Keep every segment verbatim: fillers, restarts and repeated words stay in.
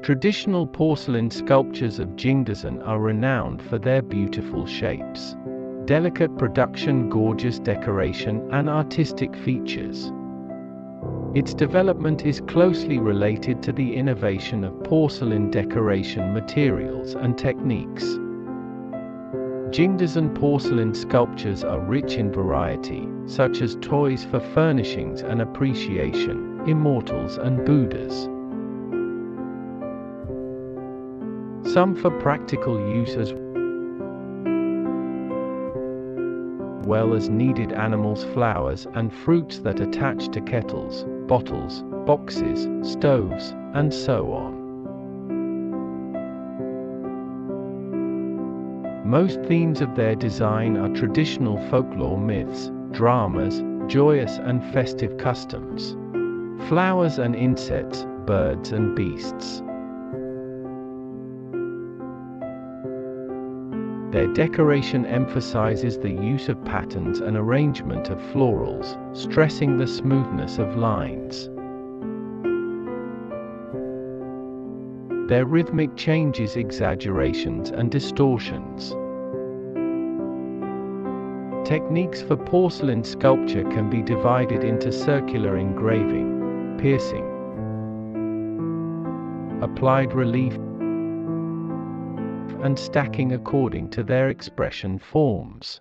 Traditional porcelain sculptures of Jingdezhen are renowned for their beautiful shapes, delicate production, gorgeous decoration, and artistic features. Its development is closely related to the innovation of porcelain decoration materials and techniques. Jingdezhen porcelain sculptures are rich in variety, such as toys for furnishings and appreciation, immortals and Buddhas. Some for practical use as well as needed animals, flowers, and fruits that attach to kettles, bottles, boxes, stoves, and so on. Most themes of their design are traditional folklore myths, dramas, joyous and festive customs, flowers and insects, birds and beasts. Their decoration emphasizes the use of patterns and arrangement of florals, stressing the smoothness of lines. Their rhythmic changes, exaggerations, and distortions. Techniques for porcelain sculpture can be divided into circular engraving, piercing, applied relief, and stacking according to their expression forms.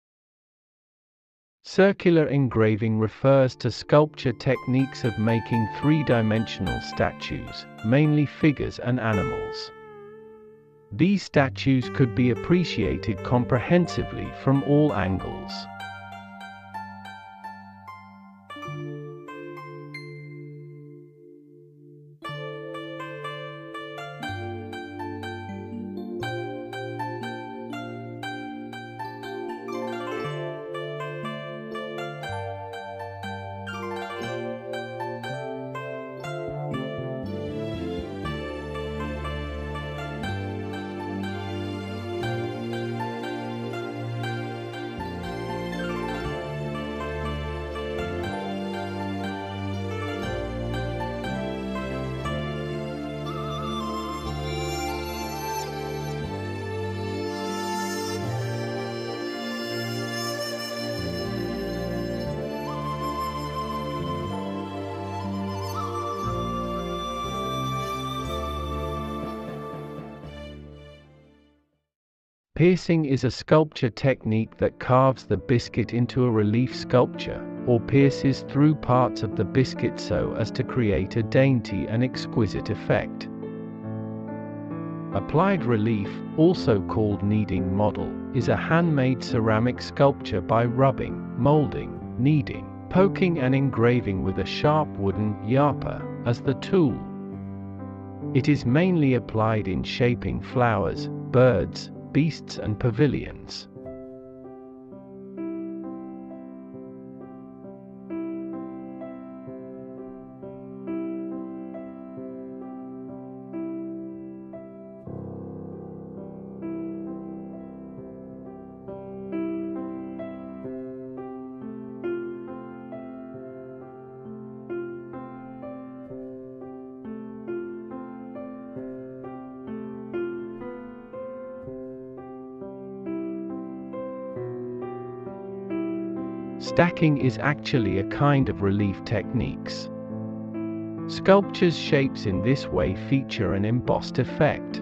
Circular engraving refers to sculpture techniques of making three-dimensional statues, mainly figures and animals. These statues could be appreciated comprehensively from all angles. Piercing is a sculpture technique that carves the biscuit into a relief sculpture, or pierces through parts of the biscuit so as to create a dainty and exquisite effect. Applied relief, also called kneading model, is a handmade ceramic sculpture by rubbing, molding, kneading, poking and engraving with a sharp wooden yarpa as the tool. It is mainly applied in shaping flowers, birds, beasts and pavilions. Stacking is actually a kind of relief techniques. Sculptures' shapes in this way feature an embossed effect.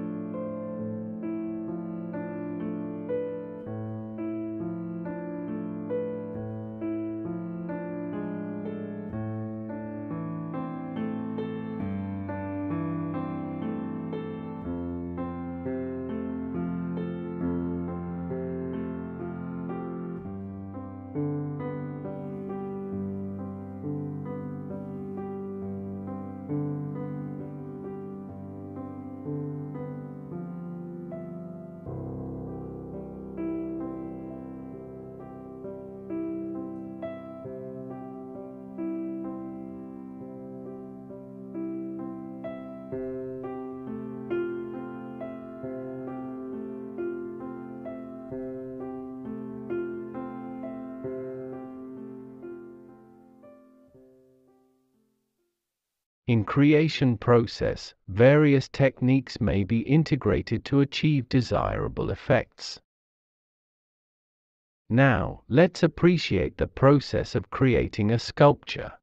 In creation process, various techniques may be integrated to achieve desirable effects. Now, let's appreciate the process of creating a sculpture.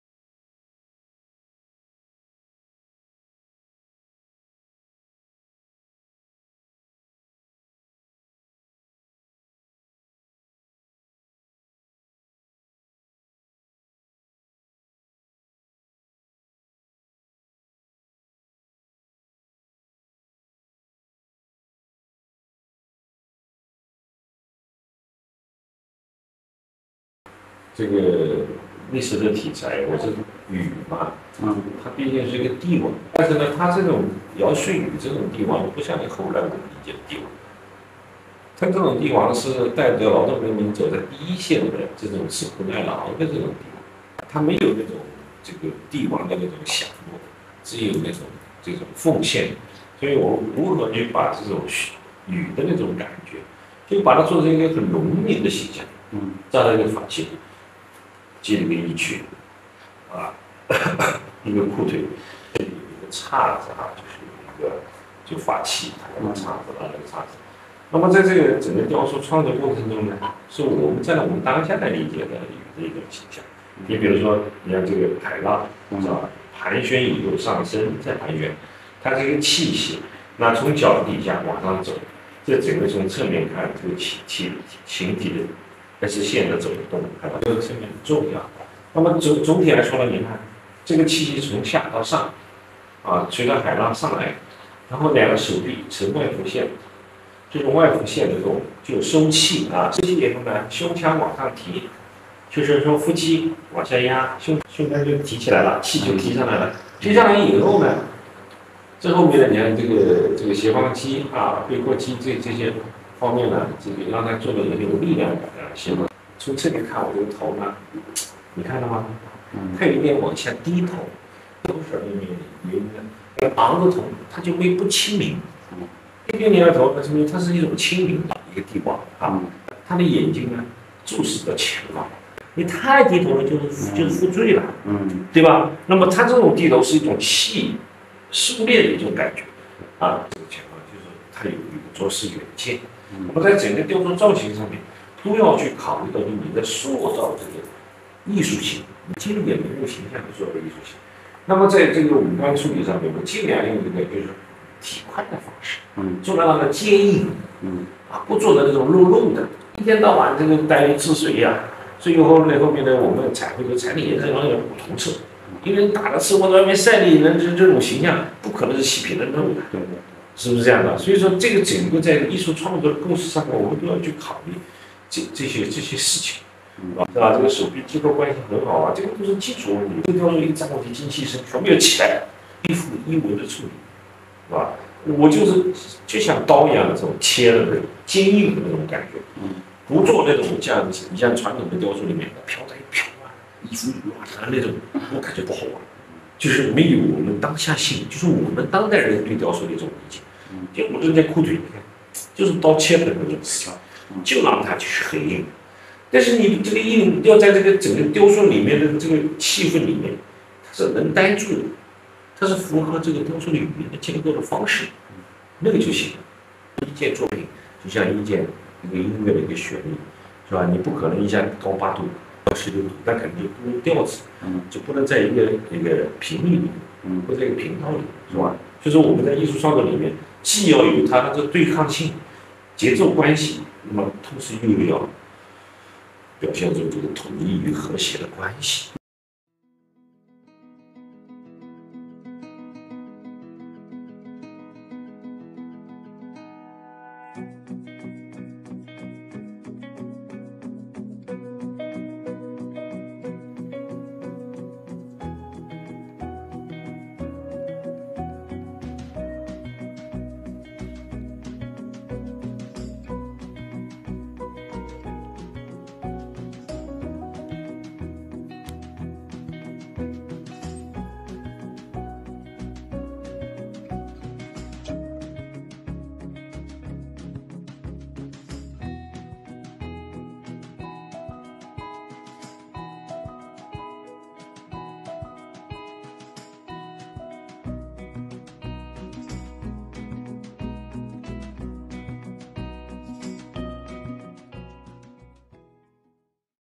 这个历史的题材，我是禹嘛，嗯，它毕竟是一个帝王，但是呢，它这种尧舜禹这种帝王，不像你后来我们理解的帝王，他这种帝王是带着劳动人民走在第一线的这种吃苦耐劳的这种帝王，他没有那种这个帝王的那种享乐，只有那种这种奉献，所以我如何去把这种禹的那种感觉，就把它做成一个很农民的形象，嗯，站在这个法器里。系了个衣裙，啊，一个裤腿，这里有一个叉子啊，就是有一个就法器，它那个叉子啊，那个叉子。那么在这个整个雕塑创作过程中呢，是我们站在我们当下来理解的鱼的一种形象。你比如说，你看这个海浪是吧，盘旋以后上升再盘旋，它是一个气息，那从脚底下往上走，这整个从侧面看，这个形体形体的。S 线的走动，看到这个层面很重要。那么总总体来说呢，你看这个气息从下到上，啊，随着海浪上来，然后两个手臂呈外浮线，这种外浮线的这种就收气啊，收气以后呢，胸腔往上提，就是说腹肌往下压，胸胸腔就提起来了，气就提上来了。提上来以后呢，这后面呢，你看这个这个斜方肌啊、背阔肌这这些。方面呢，这个让它做的有那种力量感啊，行吗？从侧面看，我这个头呢，你看到吗？它有一点往下低头，都是因为原因呢，昂着头，它就会不亲民。一边你的头，说明它是一种亲民的一个地方啊。他的眼睛呢，注视着前方。你太低头了，就是就是负罪了，嗯，对吧？那么它这种低头是一种细狩猎的一种感觉啊。这个情况就是它有一个做事远见。那么在整个雕塑造型上面，都要去考虑到你的塑造这个艺术性，你尽量人物形象的塑造艺术性。那么在这个五官处理上面，我尽量用一个就是体宽的方式，嗯，做到让它坚硬，嗯，啊，不做的那种肉肉的，一天到晚这个带于治水呀。所以后面后面呢，我们彩绘的彩绘颜色要有不同色，因为打的赤或者外面晒的人这这种形象，不可能是细皮嫩肉的，对不对？是不是这样的？所以说，这个整个在艺术创作的构思上面，我们都要去考虑这这些这些事情，啊，是吧？这个手臂肌肉关系很好啊，这个都是基础问题。这个雕塑一个站过去精气神全部要起来，衣服衣纹的处理，是吧？我就是就像刀一样的这种切的那种坚硬的那种感觉，不做那种像你像传统的雕塑里面飘来飘啊，衣服乱啊那种，我感觉不好玩。就是没有我们当下性，就是我们当代人对雕塑的一种理解。就我这件裤腿，你看，就是刀切的那种丝，就让它就是很硬。但是你这个硬要在这个整个雕塑里面的这个气氛里面，它是能待住的，它是符合这个雕塑里面的建构的方式，那个就行了。一件作品就像一件一个音乐的一个旋律，是吧？你不可能一下高八度。十六度，那肯定不调子，嗯，就不能在一个一个频率里，嗯，不在一个频道里，是吧？所以说我们在艺术创作里面，既要有它的这对抗性、节奏关系，那么同时又要表现出这个统一与和谐的关系。